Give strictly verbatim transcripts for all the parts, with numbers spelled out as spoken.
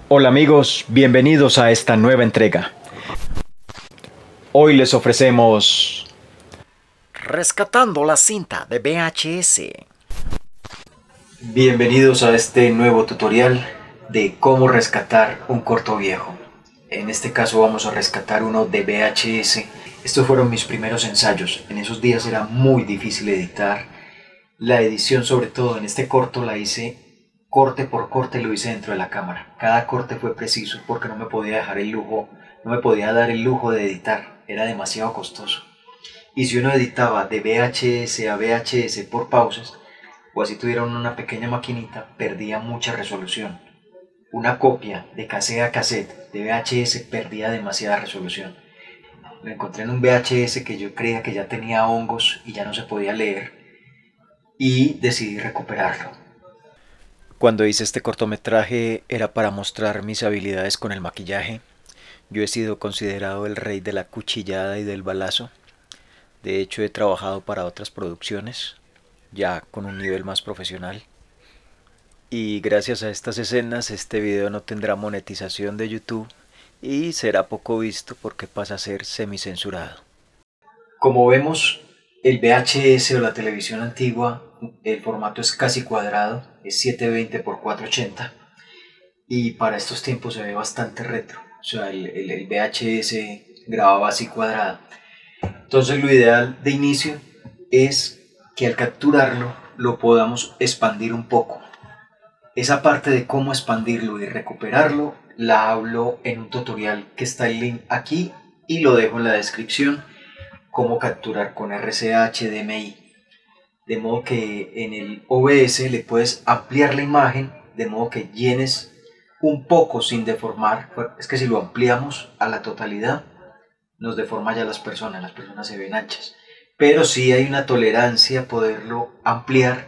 Hola amigos, bienvenidos a esta nueva entrega. Hoy les ofrecemos Rescatando la cinta de V H S. Bienvenidos a este nuevo tutorial de cómo rescatar un corto viejo. En este caso vamos a rescatar uno de V H S. Estos fueron mis primeros ensayos. En esos días era muy difícil editar. La edición, sobre todo en este corto, la hice corte por corte, lo hice dentro de la cámara. Cada corte fue preciso porque no me podía dejar el lujo, no me podía dar el lujo de editar. Era demasiado costoso. Y si uno editaba de V H S a V H S por pausas, o así tuviera una pequeña maquinita, perdía mucha resolución. Una copia de cassette a cassette de V H S perdía demasiada resolución. Lo encontré en un V H S que yo creía que ya tenía hongos y ya no se podía leer, y decidí recuperarlo. Cuando hice este cortometraje era para mostrar mis habilidades con el maquillaje. Yo he sido considerado el rey de la cuchillada y del balazo. De hecho, he trabajado para otras producciones, ya con un nivel más profesional. Y gracias a estas escenas, este video no tendrá monetización de YouTube y será poco visto porque pasa a ser semicensurado. Como vemos, el V H S o la televisión antigua, el formato es casi cuadrado, es setecientos veinte por cuatrocientos ochenta, y para estos tiempos se ve bastante retro. O sea, el, el, el V H S grababa así cuadrado. Entonces lo ideal de inicio es que al capturarlo lo podamos expandir un poco. Esa parte de cómo expandirlo y recuperarlo la hablo en un tutorial que está el link aquí y lo dejo en la descripción. Cómo capturar con R C A H D M I, de modo que en el O B S le puedes ampliar la imagen de modo que llenes un poco sin deformar. Es que si lo ampliamos a la totalidad nos deforma ya las personas, las personas se ven anchas, pero sí hay una tolerancia a poderlo ampliar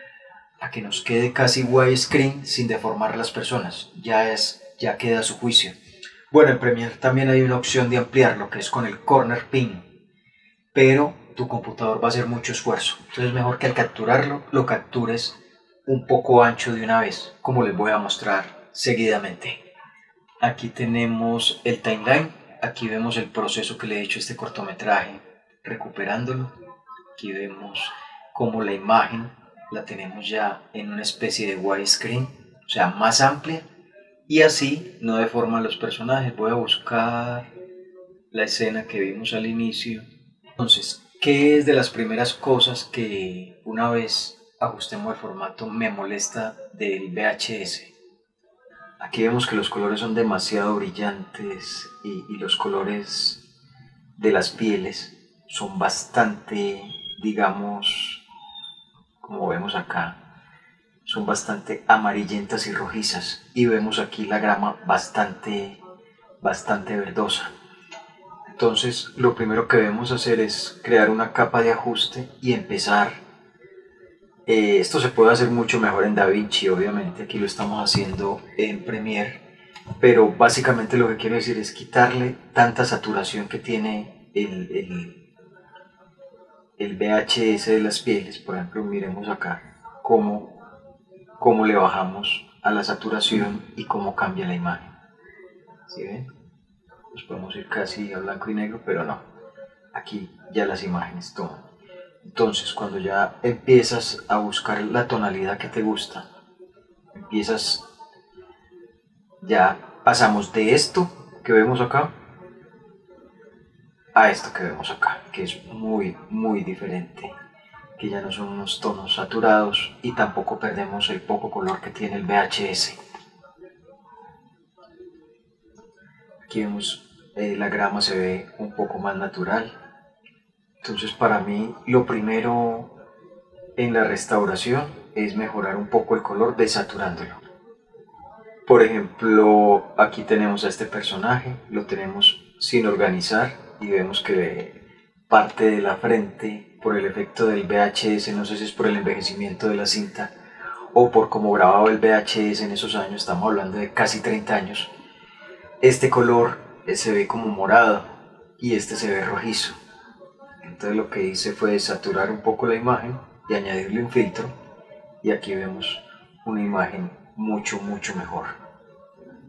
a que nos quede casi widescreen sin deformar las personas. Ya, es, ya queda a su juicio. Bueno, en Premiere también hay una opción de ampliarlo, que es con el corner pin, pero tu computador va a hacer mucho esfuerzo. Entonces es mejor que al capturarlo, lo captures un poco ancho de una vez, como les voy a mostrar seguidamente. Aquí tenemos el timeline, aquí vemos el proceso que le he hecho a este cortometraje, recuperándolo. Aquí vemos cómo la imagen la tenemos ya en una especie de widescreen, o sea, más amplia, y así no deforma los personajes. Voy a buscar la escena que vimos al inicio. Entonces, ¿qué es de las primeras cosas que una vez ajustemos el formato me molesta del V H S? Aquí vemos que los colores son demasiado brillantes y, y los colores de las pieles son bastante, digamos, como vemos acá, son bastante amarillentas y rojizas, y vemos aquí la grama bastante, bastante verdosa. Entonces lo primero que debemos hacer es crear una capa de ajuste y empezar. Eh, esto se puede hacer mucho mejor en DaVinci, obviamente, aquí lo estamos haciendo en Premiere, pero básicamente lo que quiero decir es quitarle tanta saturación que tiene el, el, el V H S de las pieles. Por ejemplo, miremos acá cómo, cómo le bajamos a la saturación y cómo cambia la imagen. ¿Sí ven? Nos podemos ir casi a blanco y negro, pero no, aquí ya las imágenes toman. Entonces cuando ya empiezas a buscar la tonalidad que te gusta, empiezas, ya pasamos de esto que vemos acá a esto que vemos acá, que es muy muy diferente, que ya no son unos tonos saturados y tampoco perdemos el poco color que tiene el V H S. Aquí vemos eh, la grama se ve un poco más natural. Entonces para mí lo primero en la restauración es mejorar un poco el color desaturándolo. Por ejemplo, aquí tenemos a este personaje, lo tenemos sin organizar y vemos que parte de la frente, por el efecto del V H S, no sé si es por el envejecimiento de la cinta o por cómo grababa el V H S en esos años, estamos hablando de casi treinta años, este color se ve como morado y este se ve rojizo. Entonces lo que hice fue saturar un poco la imagen y añadirle un filtro, y aquí vemos una imagen mucho mucho mejor.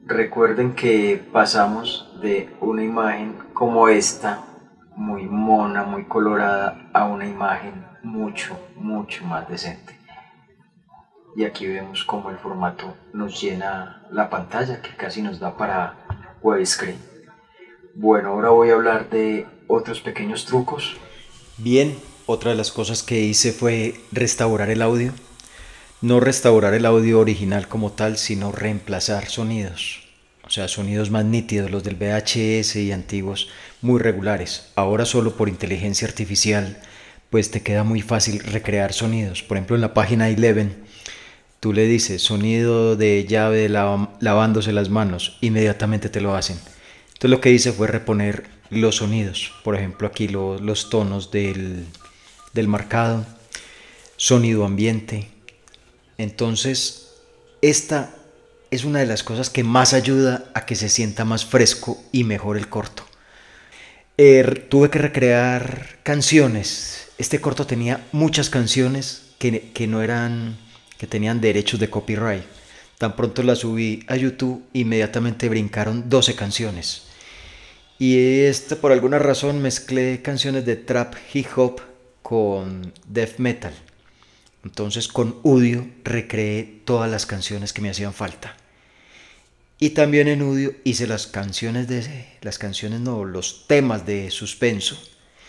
Recuerden que pasamos de una imagen como esta, muy mona, muy colorada, a una imagen mucho, mucho más decente. Y aquí vemos cómo el formato nos llena la pantalla, que casi nos da para widescreen. Bueno, ahora voy a hablar de otros pequeños trucos. Bien, otra de las cosas que hice fue restaurar el audio. No restaurar el audio original como tal, sino reemplazar sonidos. O sea, sonidos más nítidos, los del V H S y antiguos, muy regulares. Ahora solo por inteligencia artificial, pues te queda muy fácil recrear sonidos. Por ejemplo, en la página Eleven, tú le dices sonido de llave de lav lavándose las manos, inmediatamente te lo hacen. Entonces lo que hice fue reponer los sonidos. Por ejemplo, aquí lo, los tonos del, del marcado, sonido ambiente. Entonces, esta es una de las cosas que más ayuda a que se sienta más fresco y mejor el corto. Eh, tuve que recrear canciones. Este corto tenía muchas canciones que, que no eran, que tenían derechos de copyright. Tan pronto las subí a YouTube, inmediatamente brincaron doce canciones. Y esta, por alguna razón, mezclé canciones de trap, hip hop con death metal. Entonces con Udio recreé todas las canciones que me hacían falta. Y también en Udio hice las canciones de las canciones no, los temas de suspenso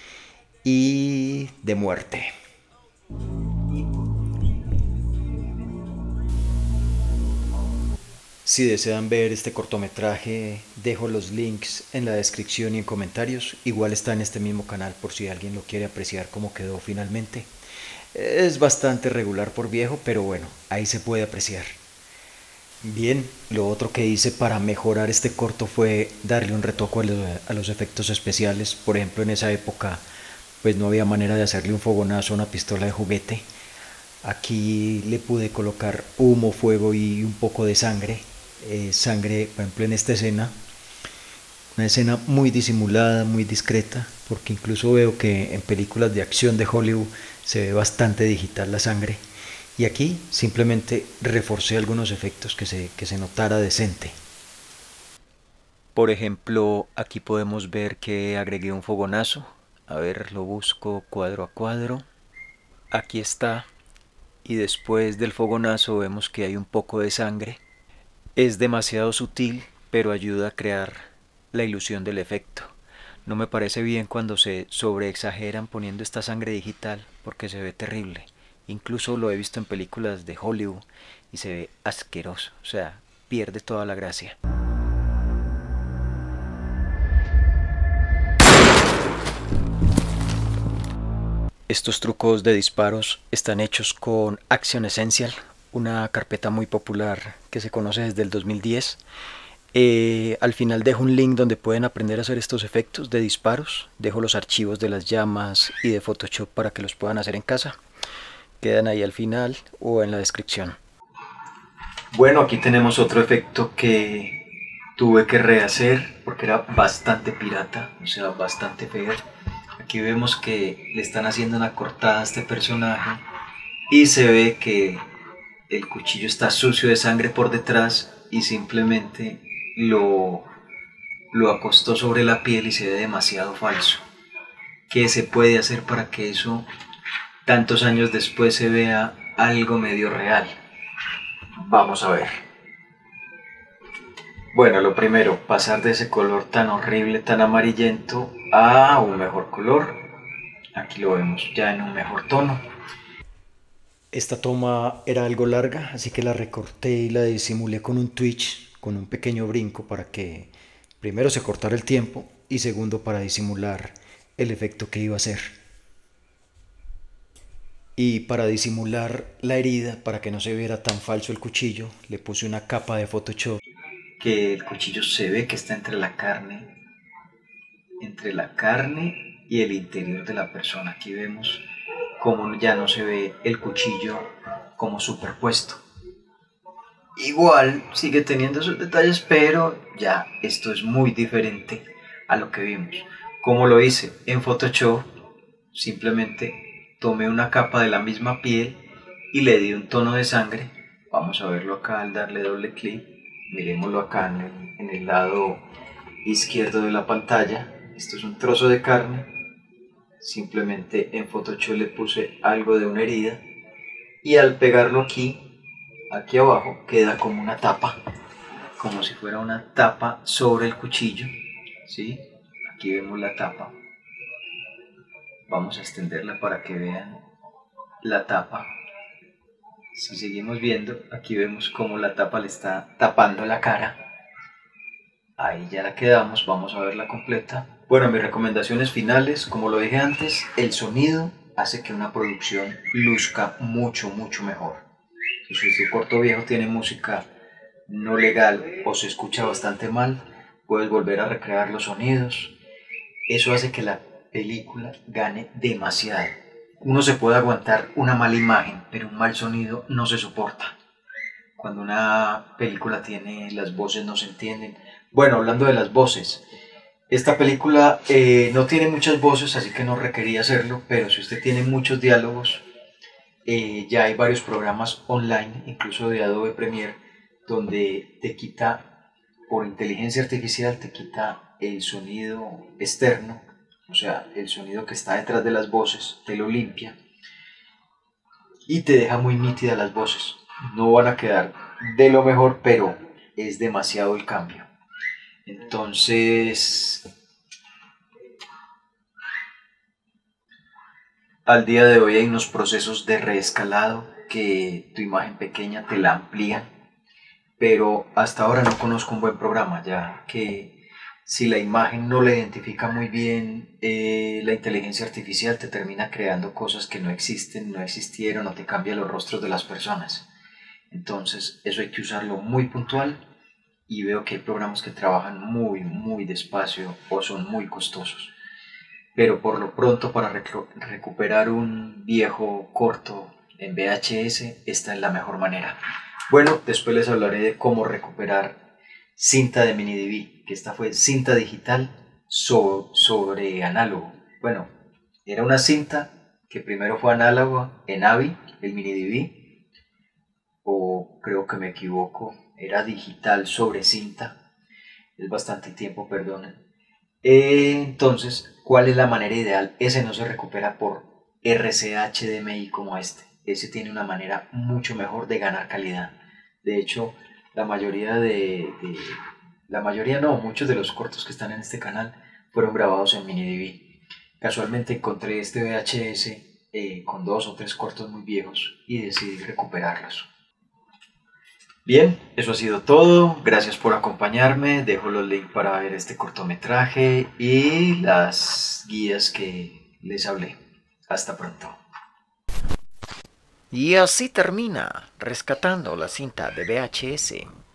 y de muerte. Si desean ver este cortometraje, dejo los links en la descripción y en comentarios. Igual está en este mismo canal por si alguien lo quiere apreciar cómo quedó finalmente. Es bastante regular por viejo, pero bueno, ahí se puede apreciar. Bien, lo otro que hice para mejorar este corto fue darle un retoque a los efectos especiales. Por ejemplo, en esa época pues no había manera de hacerle un fogonazo a una pistola de juguete. Aquí le pude colocar humo, fuego y un poco de sangre. Eh, sangre, por ejemplo, en esta escena. Una escena muy disimulada, muy discreta, porque incluso veo que en películas de acción de Hollywood se ve bastante digital la sangre. Y aquí simplemente reforcé algunos efectos que se, que se notara decente. Por ejemplo, aquí podemos ver que agregué un fogonazo. A ver, lo busco cuadro a cuadro. Aquí está. Y después del fogonazo vemos que hay un poco de sangre. Es demasiado sutil, pero ayuda a crear la ilusión del efecto. No me parece bien cuando se sobreexageran poniendo esta sangre digital porque se ve terrible. Incluso lo he visto en películas de Hollywood y se ve asqueroso, o sea, pierde toda la gracia. Estos trucos de disparos están hechos con Action Essential, una carpeta muy popular que se conoce desde el dos mil diez. Eh, al final dejo un link donde pueden aprender a hacer estos efectos de disparos. Dejo los archivos de las llamas y de Photoshop para que los puedan hacer en casa. Quedan ahí al final o en la descripción. Bueno, aquí tenemos otro efecto que tuve que rehacer porque era bastante pirata, o sea, bastante feo. Aquí vemos que le están haciendo una cortada a este personaje y se ve que el cuchillo está sucio de sangre por detrás y simplemente lo, lo acostó sobre la piel y se ve demasiado falso. ¿Qué se puede hacer para que eso tantos años después se vea algo medio real? Vamos a ver. Bueno, lo primero, pasar de ese color tan horrible, tan amarillento, a un mejor color. Aquí lo vemos ya en un mejor tono. Esta toma era algo larga, así que la recorté y la disimulé con un twitch, con un pequeño brinco para que primero se cortara el tiempo y segundo para disimular el efecto que iba a hacer. Y para disimular la herida, para que no se viera tan falso el cuchillo, le puse una capa de Photoshop. Que el cuchillo se ve que está entre la carne, entre la carne y el interior de la persona. Aquí vemos cómo ya no se ve el cuchillo como superpuesto. Igual sigue teniendo sus detalles, pero ya esto es muy diferente a lo que vimos. Como lo hice en Photoshop, simplemente tomé una capa de la misma piel y le di un tono de sangre. Vamos a verlo acá al darle doble clic. Miremoslo acá en el, en el lado izquierdo de la pantalla. Esto es un trozo de carne. Simplemente en Photoshop le puse algo de una herida y al pegarlo aquí, aquí abajo, queda como una tapa, como si fuera una tapa sobre el cuchillo, ¿sí? Aquí vemos la tapa. Vamos a extenderla para que vean la tapa. Si seguimos viendo, aquí vemos cómo la tapa le está tapando la cara. Ahí ya la quedamos, vamos a verla completa. Bueno, mis recomendaciones finales, como lo dije antes, el sonido hace que una producción luzca mucho, mucho mejor. Si su corto viejo tiene música no legal o se escucha bastante mal, puedes volver a recrear los sonidos. Eso hace que la película gane demasiado. Uno se puede aguantar una mala imagen, pero un mal sonido no se soporta. Cuando una película tiene, las voces no se entienden. Bueno, hablando de las voces, esta película eh, no tiene muchas voces, así que no requería hacerlo, pero si usted tiene muchos diálogos, eh, ya hay varios programas online, incluso de Adobe Premiere, donde te quita, por inteligencia artificial, te quita el sonido externo, o sea, el sonido que está detrás de las voces, te lo limpia y te deja muy nítidas las voces. No van a quedar de lo mejor, pero es demasiado el cambio. Entonces, al día de hoy hay unos procesos de reescalado que tu imagen pequeña te la amplían, pero hasta ahora no conozco un buen programa, ya que si la imagen no la identifica muy bien, eh, la inteligencia artificial te termina creando cosas que no existen, no existieron, o te cambia los rostros de las personas. Entonces eso hay que usarlo muy puntual, y veo que hay programas que trabajan muy, muy despacio o son muy costosos. Pero por lo pronto, para rec- recuperar un viejo corto en V H S, esta es la mejor manera. Bueno, después les hablaré de cómo recuperar cinta de mini D V, que esta fue cinta digital so- sobre análogo. Bueno, era una cinta que primero fue análoga en A V I, el mini D V, o creo que me equivoco, era digital sobre cinta, es bastante tiempo, perdonen. Eh, entonces, ¿cuál es la manera ideal? Ese no se recupera por R C A H D M I como este, ese tiene una manera mucho mejor de ganar calidad. De hecho, la mayoría de, de la mayoría no, muchos de los cortos que están en este canal fueron grabados en mini D V. Casualmente encontré este V H S eh, con dos o tres cortos muy viejos y decidí recuperarlos. Bien, eso ha sido todo. Gracias por acompañarme. Dejo los links para ver este cortometraje y las guías que les hablé. Hasta pronto. Y así termina Rescatando la cinta de V H S.